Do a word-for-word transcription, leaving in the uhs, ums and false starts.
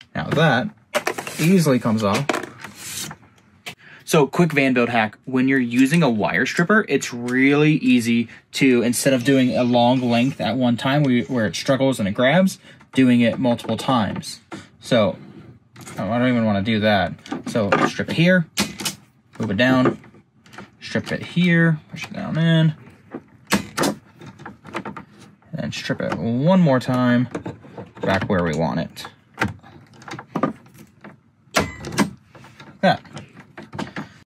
Now that easily comes off. So quick van build hack, when you're using a wire stripper, it's really easy to, instead of doing a long length at one time where, you, where it struggles and it grabs, doing it multiple times. So oh, I don't even want to do that. So strip it here, move it down, strip it here, push it down in, and strip it one more time back where we want it.